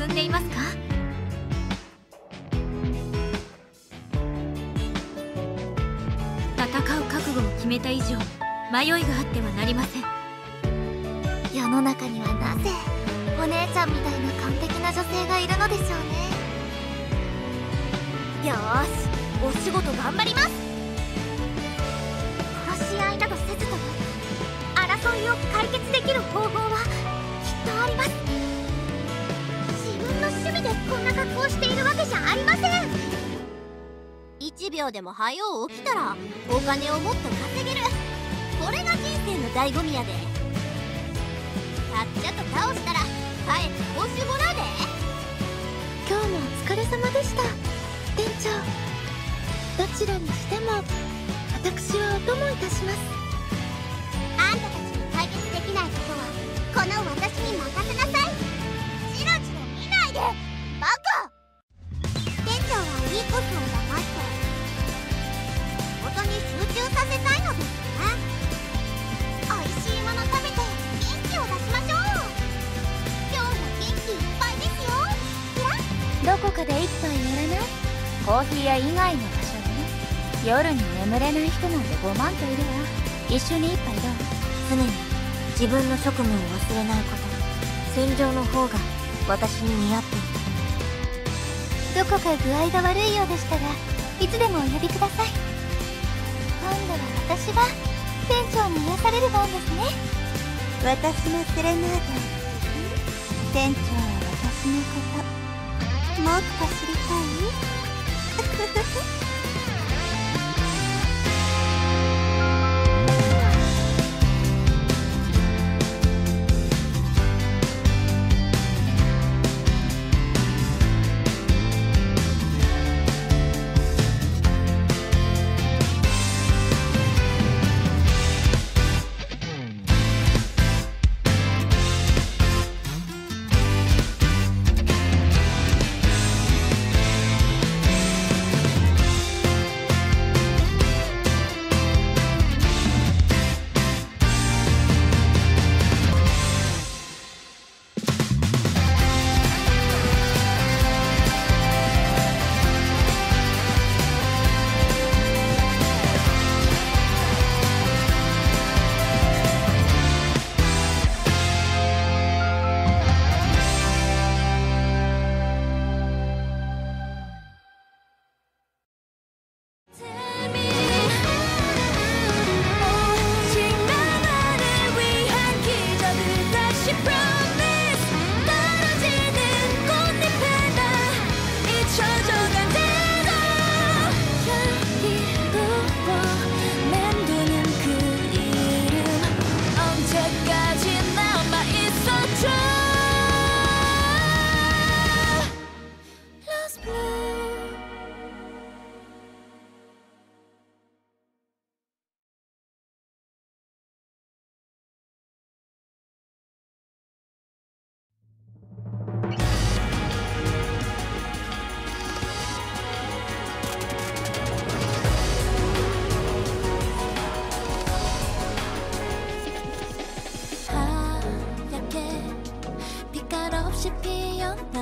進んでいますか？戦う覚悟を決めた以上、迷いがあってはなりません。 世の中にはなぜお姉ちゃんみたいな完璧な女性がいるのでしょうね。よーし、お仕事頑張ります。殺し合いなどせずとも争いを解決できる方法はきっとあります。自分の趣味でこんな格好しているわけじゃありません。1秒でも早う起きたらお金をもっと稼げる。これが人生の醍醐味やで。さっちゃと倒したら帰って報酬もらうで。今日もお疲れ様でした、店長。どちらにしても私はお供いたします。あんたたちに解決できないことはこの私に任せなさい。チラチラ見ないでバカ。店長はいいコスを騙して仕事に集中させたいのですね。おいしいもの食べて元気を出しましょう。今日も元気いっぱいですよ。どこかで一杯やらない？コーヒー屋以外の場所で。夜に眠れない人なんて5万といるわ。一緒に一杯どう？常に自分の職務を忘れないこと、戦場の方が私に似合っている。どこか具合が悪いようでしたが、いつでもお呼びください。今度は私が店長に癒される番ですね。私のセレナード、店長は私のこともっと知りた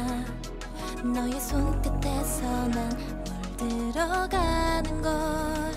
い？너의 손끝에서 난 물들어가는 걸